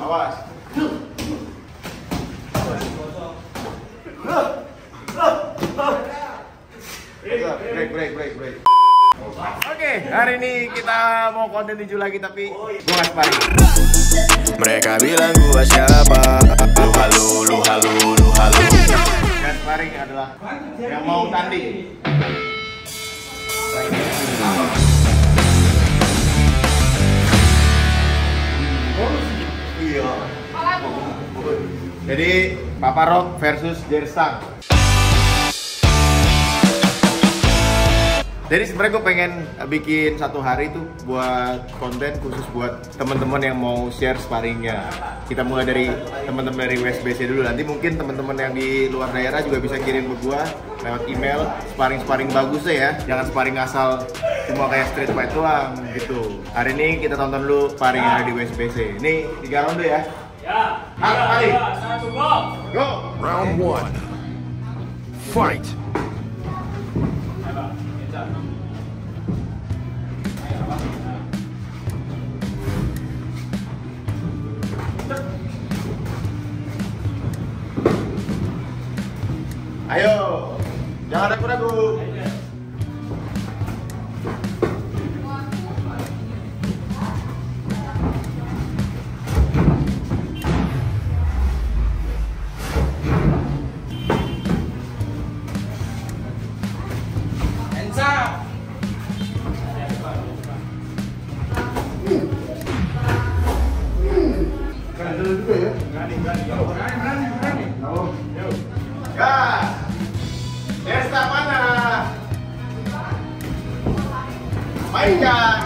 awas. Break. Oke, hari ini kita mau konten tinju lagi tapi gue nggak sparring. Mereka bilang gua siapa? Lu halu. Dan sparring adalah yang mau tanding. Iya. Jadi Papa Rock versus Jerstang. Jadi sebenarnya gue pengen bikin satu hari tuh buat konten khusus buat teman-teman yang mau share sparringnya. Kita mulai dari teman-teman dari WSBC dulu. Nanti mungkin teman-teman yang di luar daerah juga bisa kirim ke gue lewat email sparring bagusnya ya. Jangan sparring asal cuma kayak street fight doang gitu. Hari ini kita tonton dulu sparring yang ada di WSBC. Ini 3 ronde ya. Ya. 1, go. Round 1. Fight. Ayo, jangan ragu-ragu. Berani. Gas. Desta mana? Mainkan.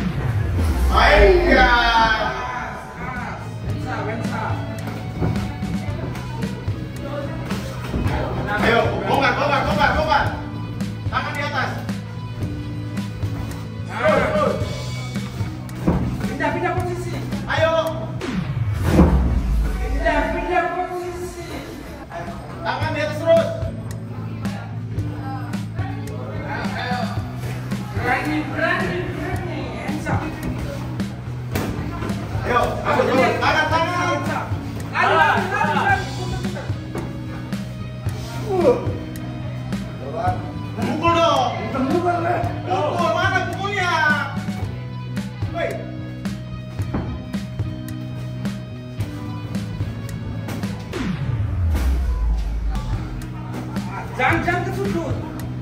Ayo, bongkar. Tangan di atas. Terus. Pindah posisi. Ayo. Pindah posisi. Tangan di atas terus. Berani. Hands up. Ayo, terus. Tangan. Lari. Pukul dong. Pukul mana pukulnya? Woi. Jangan ke sudut.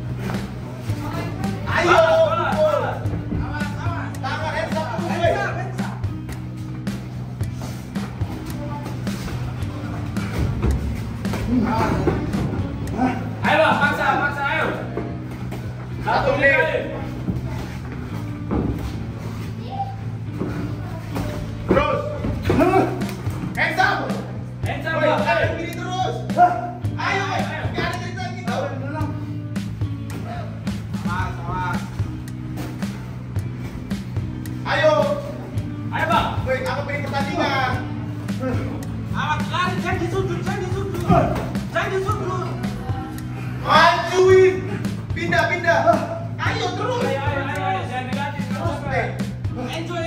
Ayo, pukul. Tangan hands up terus, woi. Ayo, paksa, ayo. 1 menit. Terus. Hands up. Woi, kanan kiri terus. Ayo, nggak ada cerita gitu. Ayo, Bang. woi, apa pengen pertandingan? Awas lari, jangan di sudut. Majuin, pindah. Ayo terus. Ayo, jangan negatif. Terus, Enjoy.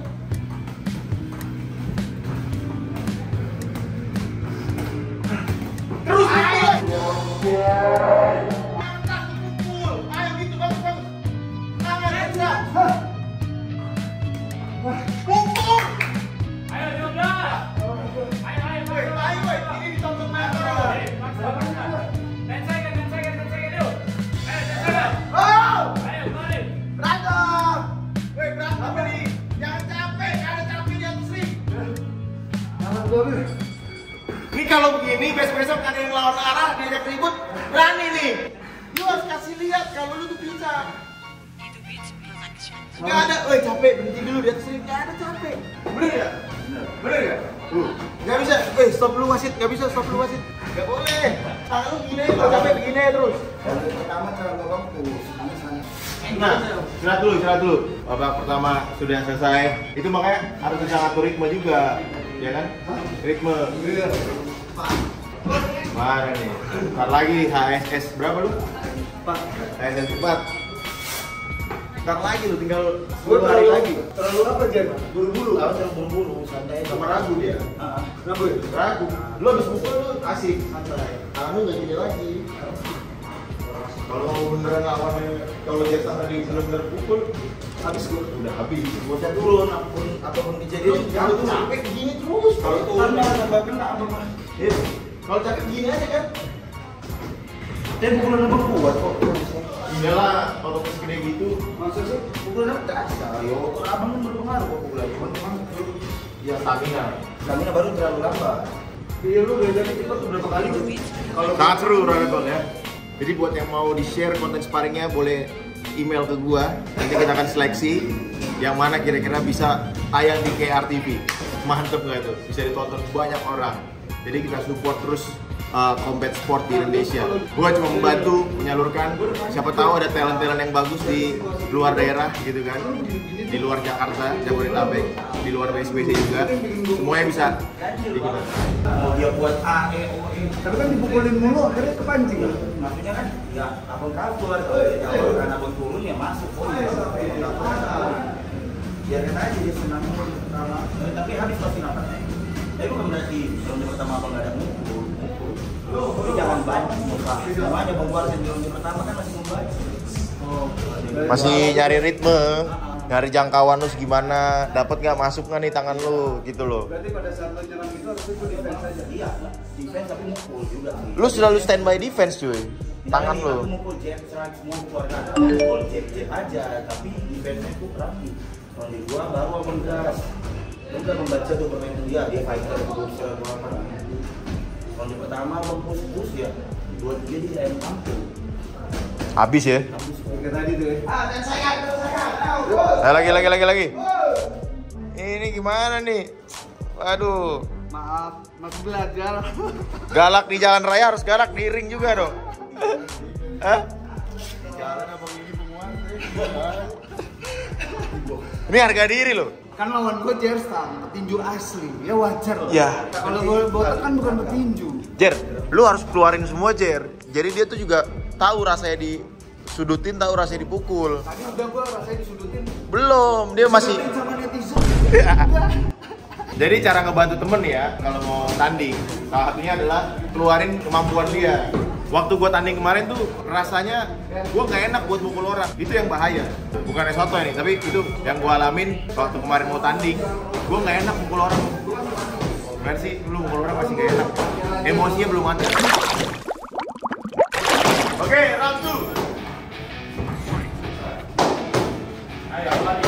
Terus pukul. Angkat pukul. Ayo gitu bagus. Tangan hands up. Pukul. Ayo, Yoga. Ayo. Woi, ini ditonton banyak orang. Paksa. 10 second, yuk. Ayo, 10 second. Oh, Ayo, balik. berantem. Woi, berantem nih. Jangan capek, nggak ada capek di atas ring. Ini kalau begini besok ada yang lawan arah diajak ribut, berani nih. Lu harus kasih lihat kalau lu tuh bisa. Nggak ada, woi capek berhenti dulu di atas ring, nggak ada capek. Bener ya? Nggak bisa, stop dulu wasit, nggak bisa stop dulu wasit. Nggak boleh. Tangan lu gini, kalau capek begini terus. Pertama terlalu fokus. Nah, istirahat dulu. Babak pertama sudah selesai. Itu makanya harus bisa ngatur ritme juga, ya kan? Ritme. Mana nih? Ntar lagi HSS berapa lu? 4. HSS 4. Ntar lagi lu tinggal 10 hari lagi. Terlalu apa Jen? Buru-buru. Kalau terlalu buru-buru, santai. Sama ragu dia. Kenapa ya? Ragu. Lu habis pukul lu asik, santai. Kamu nggak gini lagi. Kalau beneran lawannya, kalau Jasa tadi bener-bener pukul, habis gua udah habis. Gak usah turun, apapun kejadian. Kalau tuh sampai begini terus. Kalau turun nambah kena apa mah? kalau capek gini aja kan. Dan pukulan nambah kuat kok. Iyalah, kalau segede gitu. Maksud sih pukulan nambah dasar. Ayo, abang kan berpengaruh kok pukulan. Cuman Ya stamina. stamina baru terlalu lambat. Iya lu bedanya cepat berapa kali tuh? Kalau Sangat seru Rollerball ya. Jadi buat yang mau di-share konten sparringnya boleh email ke gua. Nanti kita akan seleksi yang mana kira-kira bisa tayang di KRTV. Mantep nggak itu? Bisa ditonton banyak orang. Jadi kita support terus combat sport di Indonesia. Gua cuma membantu menyalurkan. Siapa tahu ada talent-talent yang bagus di luar daerah gitu kan. Di luar Jakarta, Jabodetabek, di luar BSBC juga. Semuanya bisa di kita. Mau dia buat A, E, O, E. tapi kan dipukulin mulu akhirnya kepancing. Maksudnya kan, ya abang kabur. Kalau kan abang turun ya masuk. Oh iya, biarkan aja dia senang pertama. Tapi habis pasti napasnya. Tapi bukan berarti ronde pertama abang nggak ada mukul. Tapi jangan banyak muka. Namanya bang Warden di ronde pertama kan masih membaca. Masih nyari ritme, nyari jangkauan lu gimana, dapat nggak masuk nggak nih tangan lu gitu loh. Berarti pada saat lo nyerang itu harusnya gue defense aja. Iya, defense tapi mukul juga. Lu selalu standby defense cuy, tangan Aku lu. mukul jab, serang semua keluarga. Mukul jab aja, tapi defense-nya itu rapi. Ronde 2 baru abang gas. Lu udah membaca tuh permainan dia fighter, boxer, apa. Ronde pertama abang push ya, 2-3 dia ayam kampung. Habis ya. Kayak tadi tuh ya. Lagi. Ini gimana nih? Waduh, Maaf, masih belajar. galak di jalan raya harus galak di ring juga dong. Hah? Ini harga diri loh. Kan lawan gue Jerstang, petinju asli, ya wajar lah. Ya. Kalau gue botak kan bukan petinju. Jer, lu harus keluarin semua Jer. Jadi dia tuh juga tahu rasanya disudutin, tahu rasanya dipukul. Tadi udah gue rasanya disudutin. Belum, dia masih. Disudutin sama netizen. Jadi cara ngebantu temen ya kalau mau tanding, salah satunya adalah keluarin kemampuan dia. Waktu gua tanding kemarin tuh rasanya gua nggak enak buat mukul orang, itu yang bahaya. Bukannya soto ini, tapi itu yang gua alamin waktu kemarin mau tanding. Gua nggak enak mukul orang. Gimana sih, lu mukul orang masih nggak enak. Emosinya belum ada. Oke, round 2. Ayo, lagi.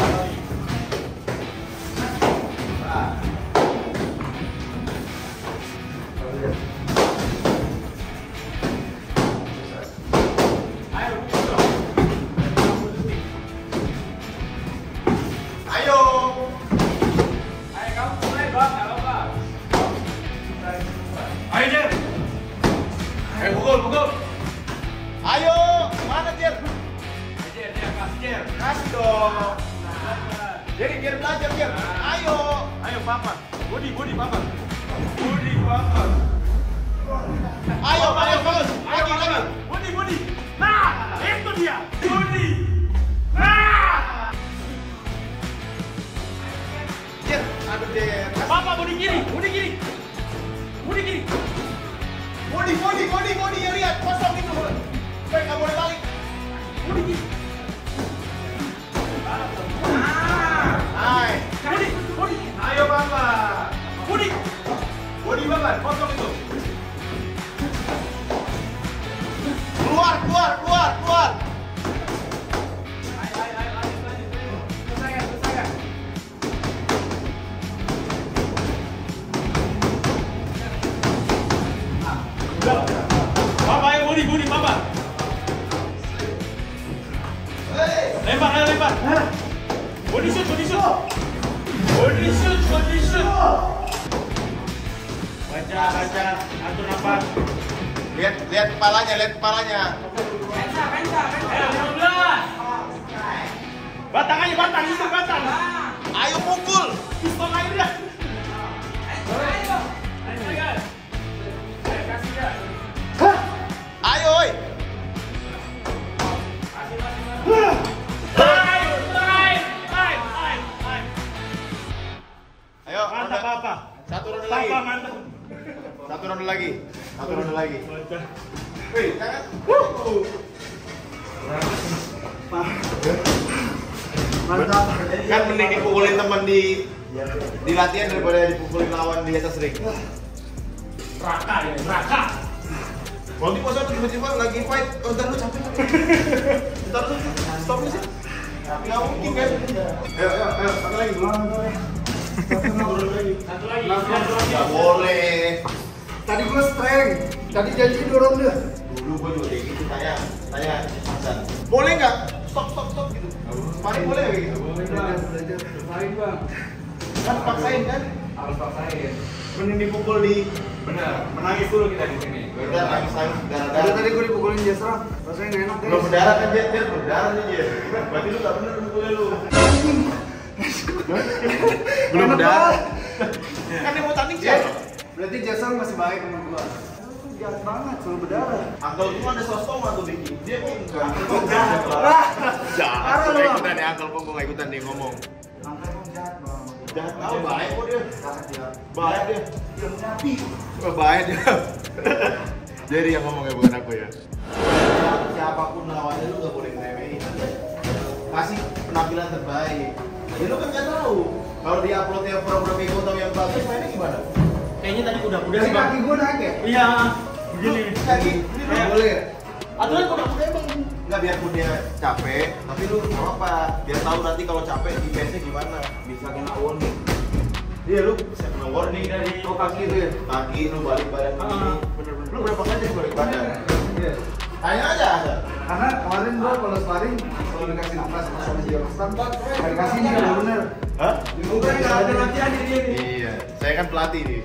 Pukul. Ayo, mana Jer? Kasih dong. Jadi biar belajar Jer. Ayo Papa. Budi Papa. Ayo bagus. Lagi. Budi. Nah, itu dia. Budi. Nah. Jer, aduh Jer. Papa Budi kiri. Budi ya lihat kosong itu. Supaya nggak boleh balik. Budi kiri. Hai. Budi. Ayo Papa. Budi Papa, kosong itu. Keluar. Selesai. Papa, ayo Budi, Papa. Lempar. Body shoot. Baca, atur nafas. Lihat kepalanya. Pensa. Ayo, 15. Batang. Ayo pukul. Pistol air dah. Ayo, kasih dia. Ayo, oi. Ayo. apa-apa. Satu ronde lagi. Apa mantap. Satu ronde lagi. Satu ronde lagi. Mantap. Wih, jangan. Mantap. Kan mending dipukulin teman di latihan daripada dipukulin lawan di atas ring. Raka ya, raka. Kalau di posan tiba-tiba lagi fight, oh ntar lu capek. Ntar lu stop lu sih. Nggak mungkin kan? Ayo, satu lagi dulu. Satu lagi. Nggak boleh. Tadi gue strength. Tadi janji 2 ronde. Dulu gua juga kayak gitu, tanya Hasan. Boleh nggak? Stop gitu. Sparring boleh nggak gitu? Boleh bang, belajar bersaing bang. Kan paksain kan? Harus paksain. Mending dipukul di. Benar, menangis dulu kita di sini. Udah nangis Tadi darah-darah. gue dipukulin Jasra. Rasanya nggak enak guys. Belum berdarah kan Jet? Berdarah nih Jet. Berarti lu nggak bener mukulnya lu. Belum Enak berdarah. banget. Kan dia mau tanding Jet, siapa? berarti Jasra masih baik sama gua. Lu jahat banget, selalu berdarah. Angkel gua ada sostoma tuh Diki. Dia kok enggak. Wah, Jahat, parah lu, nggak Bang. ikutan ya Angkel gua nggak ikutan dia ngomong. Angkat lu jahat bang. Jahat tahu baik kok dia. Jahat dia. Baik dia. Dia menapi. Oh, baik dia. Jadi yang ngomongnya bukan aku ya. Siapapun lawannya lu nggak boleh ngeremehin. Kasih penampilan terbaik. Ya lu kan nggak tahu. Kalau di uploadnya program Ego atau yang bagus mainnya gimana? Kayaknya tadi kuda-kuda Dari sih bang. kaki gua naik ya? Iya. Begini. Kaki, Nggak boleh ya? aturan kuda-kuda emang nggak biarpun dia capek, tapi lu nggak apa-apa. Biar tahu nanti kalau capek defense-nya gimana. Bisa kena warning. Iya lu bisa kena warning dari Kaki itu ya? kaki lu balik badan begini. Bener-bener. Lu berapa kali balik badan? Iya. Tanya aja ada. Karena kemarin gua kalau sparring kalau dikasih nafas sama si Yostan, nggak dikasih nih nggak bener. Hah? Bukan nggak ada latihan dia nih. Iya, saya kan pelatih nih.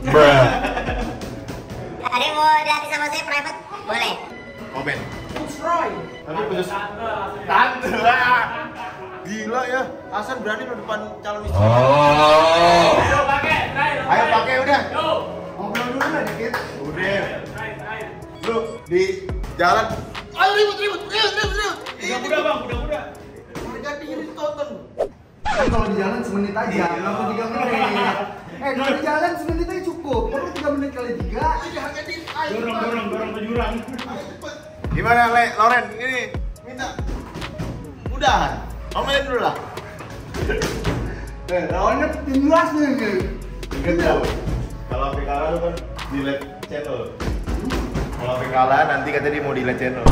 Ada yang mau dilatih sama saya private? Boleh. Komen. Subscribe. Tapi putus Tante. tante lah. Gila ya, Hasan berani lo depan calon istri. Ayo pakai, terakhir. Ayo pakai udah. Yo. Ngobrol dulu lah dikit. Udah. Terakhir. Lu di jalan. Ayo ribut. Kuda-kuda bang, kuda-kuda. Harga diri ditonton. Kan kalau di jalan semenit aja, nggak perlu 3 menit. Kalau di jalan semenit aja cukup. Perlu 3 menit kali 3. Ini harga diri. Ayo. Dorong ke jurang. Ayo cepet. Gimana Loren? Ini minta. Udahan. Omelin dulu lah. Lawannya timnas nih. Ingat ya, kalau sampai kalah lu kan delete channel. Kalau sampai kalah nanti katanya dia mau delete channel.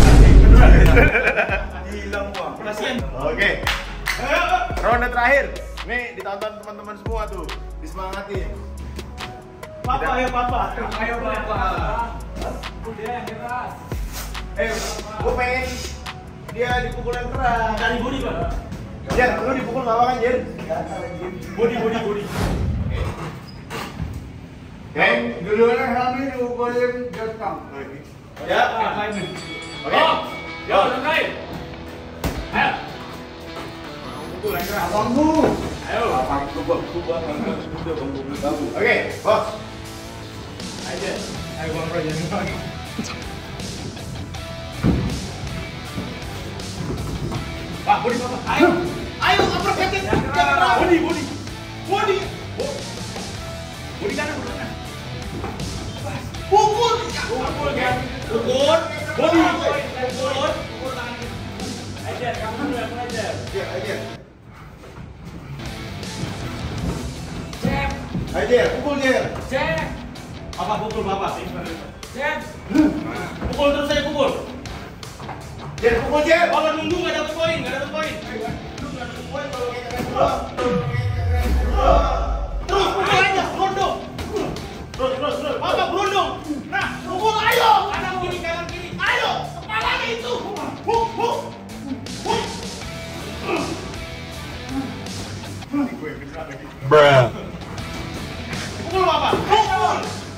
Hilang gua. Kasihan. Oke. Ronde terakhir. Nih ditonton teman-teman semua tuh. Disemangatin. Papa, ayo papa. Ayo papa. Udah yang keras. Gue pengen dia dipukul yang keras. Dari body bang. Jer, lu dipukul nggak apa kan Jer? Body. Oke. Dulunya Helmi dipukulin Jotang. Ya. Oke. Yo, terakhir. Ayo. Pukul yang keras. Abangmu. Ayo. Oke, bos. Ayo bang Bro, jangan lagi. Pak, body papa. Ayo. Ayo, upper pencet. Body. Body kanan. Pukul. Pukul kan. Pukul. Body. Pukul tangan. Aja, kamu dulu yang aja. Jer, aja. Cek. Aja, pukul Jer. Cek. Apa pukul Bapak? Cek. Pukul terus saya pukul. Jer, pukul Jer. Kalau nunggu nggak dapat poin, Lu nggak ada poin kalau kayak keren. Terus pukul aja, berondong. Terus. Bapak berondong. Nah, pukul ayo. Kanan kiri. Ayo, kepalanya itu. Huk. Pukul Bapak. Pukul.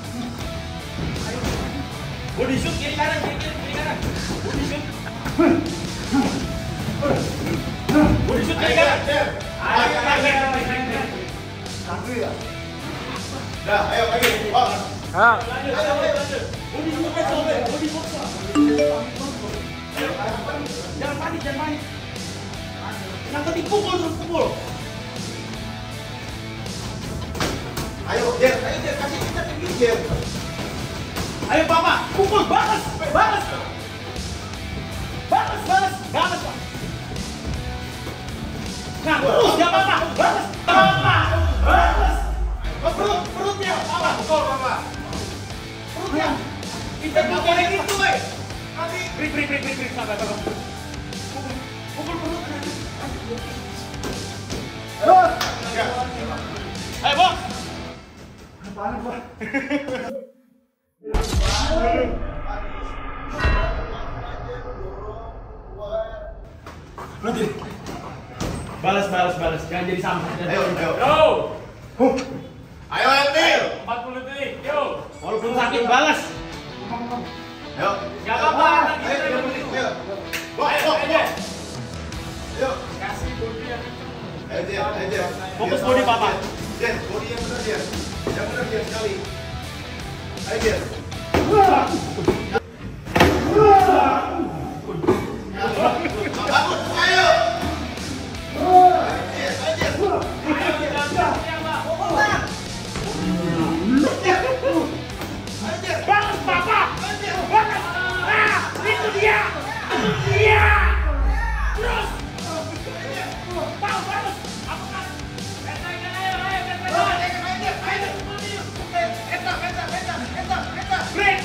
Body shoot kiri kanan. Body shoot. Body shoot kiri kanan. Ayo. Satu ya. Dah, ayo lagi. Bos. Lanjut. Body shoot. Jangan panik. Yang penting pukul terus pukul. Ayo Jer, kasih kita tinggi Jer. Ayo Papa, pukul balas. Nah, terus ya Papa, balas. Perutnya, Papa. Pukul Papa. Perutnya. Kita pakai gitu, weh. Nanti break, sabar. Pukul perutnya. Ayo, Bos. Apaan, Bos? Balas. Jangan jadi sampah. Ayo. Ayo Andy. 40 detik, yo. Walaupun sakit balas. Ayo. Gak apa-apa. Ayo. Ayo. Kasih body yang Ayo Jer. fokus body Papa. Jer, body yang benar Jer. Yang benar Jer sekali. Ayo Jer. Bangun, ayo. Balas Papa. Balas. Ah, itu dia. Iya. Terus. Balas. Apakah? Break.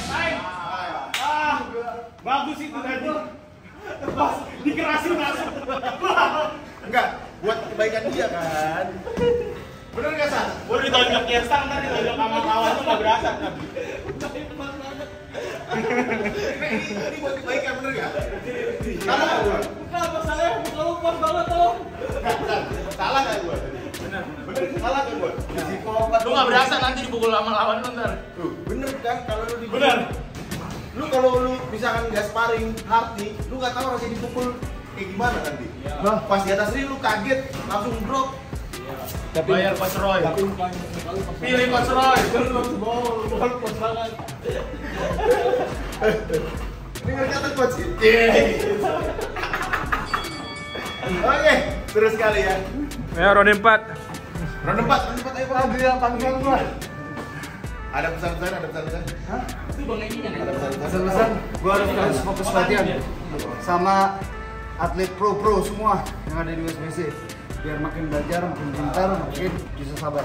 Bagus itu tadi. Pas dikerasin langsung. Enggak, buat kebaikan dia kan. Bener nggak San? Baru ditonjok Kirstang tadi, ditonjok sama kawan tuh nggak berasa kan? Ini buat kebaikan bener nggak? Salah nggak gua? Kenapa saya muka lu pas banget tuh? Salah nggak gua? Bener salah nggak gua? Lu nggak berasa nanti dipukul sama lawan lu ntar. Tuh, bener kan kalau lu dipukul. Bener. Lu kalau lu misalkan nggak sparring hard nih, lu nggak tahu rasanya dipukul kayak gimana nanti. Pas di atas ring lu kaget, langsung drop. Bayar Coach Roy. Pilih Coach Roy. Ini nggak kata coach. Oke, terus sekali ya. Ya, ronde 4. Ronde 4 ayo Pak. Lagi yang panggilan gua. Ada pesan-pesan? Hah? Itu Bang Egi kan? Pesan-pesan, gua harus fokus latihan sama atlet pro semua yang ada di USBC biar makin belajar, makin pintar, makin bisa sabar.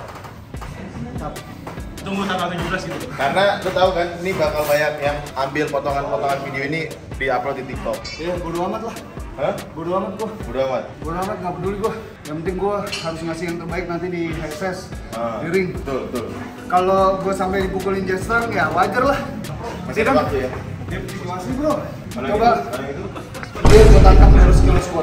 Tunggu tanggal 17 gitu. Karena lu tahu kan, ini bakal banyak yang ambil potongan-potongan video ini di-upload di TikTok. Ya, bodo amat lah. Hah? Bodo amat gua. Udah amat. Bodo amat, nggak peduli gua. Yang penting gua harus ngasih yang terbaik nanti di HSS, di ring. Betul. Kalau gua sampai dipukulin Jester, ya wajar lah. Masih ada waktu ya? Masih bro. Kalau Coba. gitu. Dia gua tantang harus skills gua.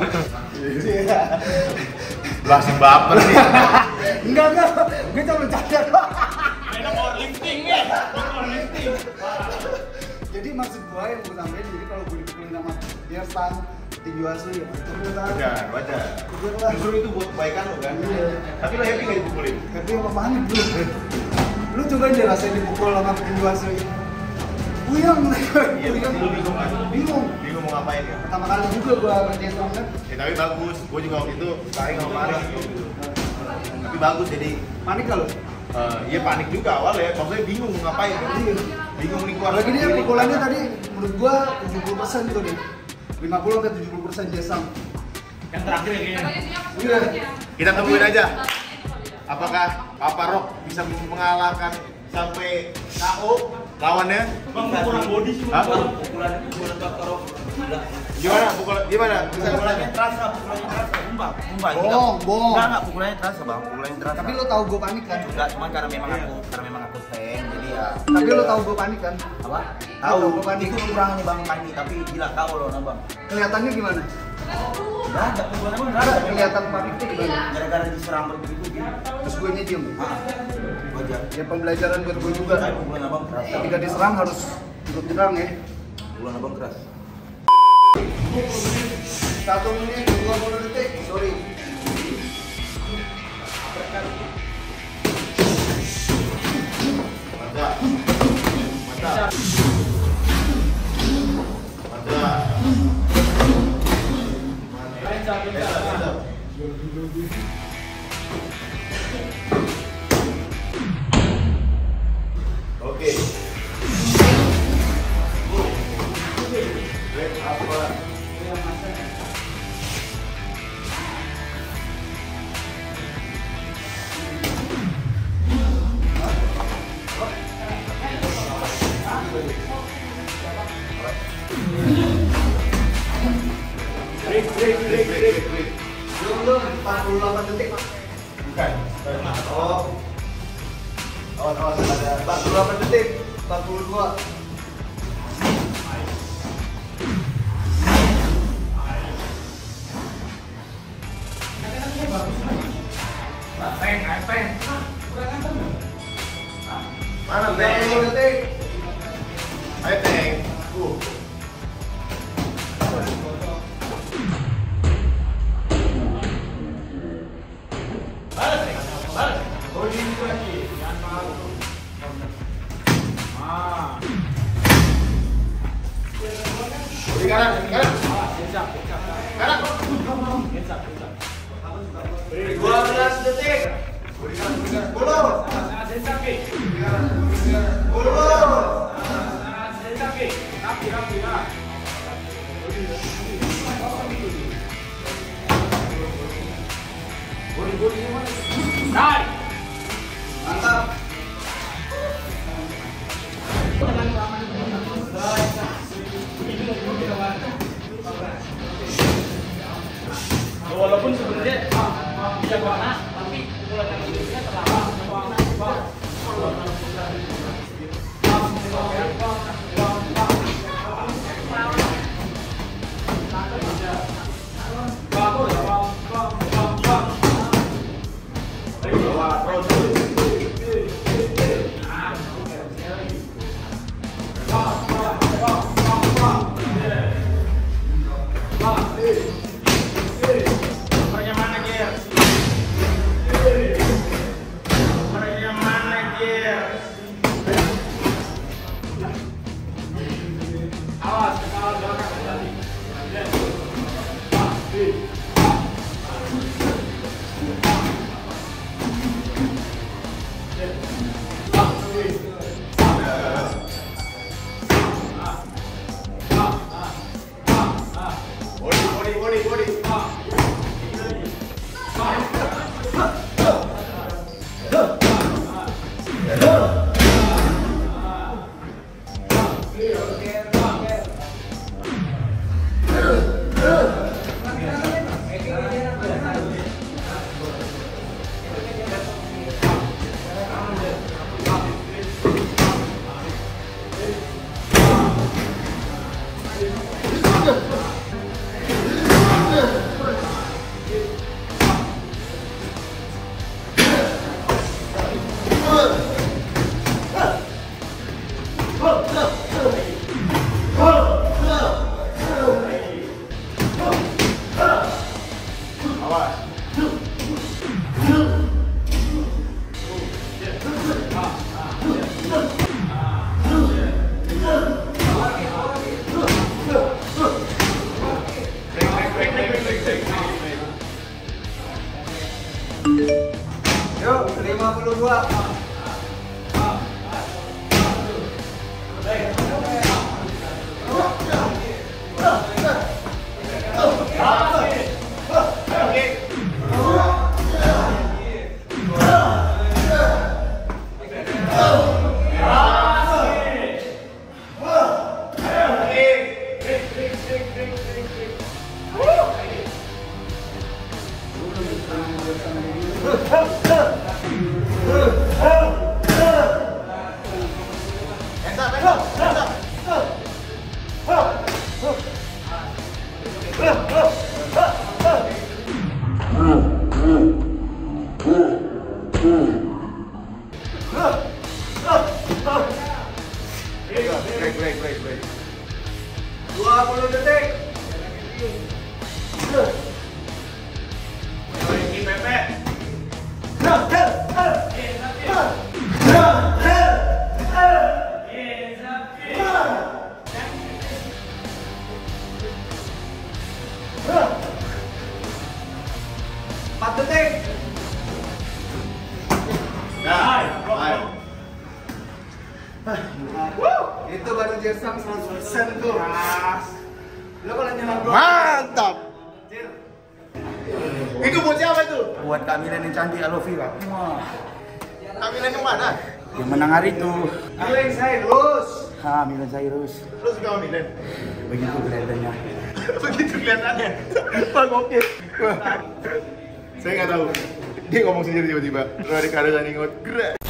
Langsung baper nih. Enggak. Gue cuma bercanda doang. Mainnya powerlifting nih. Powerlifting. Jadi maksud gua yang gua sampein, jadi kalau gua dipukulin sama dia stang tinju asli ya Wajar. Justru itu buat kebaikan lo kan. Tapi lo happy nggak dipukulin? tapi apa panik bro. Lu coba aja rasain dipukul sama tinju asli. Puyeng. Iya, lu bingung kan? Bingung mau ngapain ya? Pertama kali juga gua kerja strong kan. Ya tapi bagus, gua juga waktu itu saing sama Paris. Tapi bagus jadi. Panik kalau. Iya panik juga awalnya, maksudnya bingung mau ngapain kan? Bingung nih gua. Lagi dia pukulannya tadi menurut gua 70% tuh nih. 50 ke 70% Jesang. Yang terakhir ya kayaknya. Iya. Kita tungguin aja. Apakah Papa Rock bisa mengalahkan sampai KO lawannya? Bang kurang body sih. Hah? Pukulan Dr. Rock. Gimana? Bisa Pukulannya terasa, Bumba. Bohong. Enggak, pukulannya terasa, Bang. Pukulannya terasa. Tapi lo tahu gua panik kan? enggak, cuma karena memang aku tank, jadi ya. Tapi lo tahu gua panik kan? Apa? Tahu, Tahu, gua panik. itu kekurangannya Bang Mandi, tapi gila tahu loh, Bang. Kelihatannya gimana? Enggak ada, pukulannya Bang. Enggak kelihatan panik tuh gimana? Gara-gara diserang begitu gitu. Terus gue nya diem. Wajar. Ya pembelajaran buat gue juga. Tapi pukulan Abang keras. Ketika diserang harus ikut nyerang ya. Pukulan Abang keras. 1 menit 20 detik. Sorry. Mantap. Ada 48 detik. 42. Mana Teng? 30 detik. Ayo Teng. Di kanan, kanan. Kanan. 12 detik. 10. Mantap. Walaupun sebenarnya bisa panas, tapi pukulan yang lebihnya terlalu. Yuk, 52. Break. 20 detik. Ini Pepe. Itu baru Jersang 100% tuh. Lo kalau nyelam Mantap. Itu buat siapa itu? buat Kak Milen yang cantik, I love you, Kak. Kamilan yang mana? Yang menang hari itu. Milen Cyrus. Milen Cyrus. Lu suka sama Milen? Begitu kelihatannya. Begitu kelihatannya. Bang oke. Saya nggak tahu. Dia ngomong sendiri tiba-tiba. Dari kada ingot.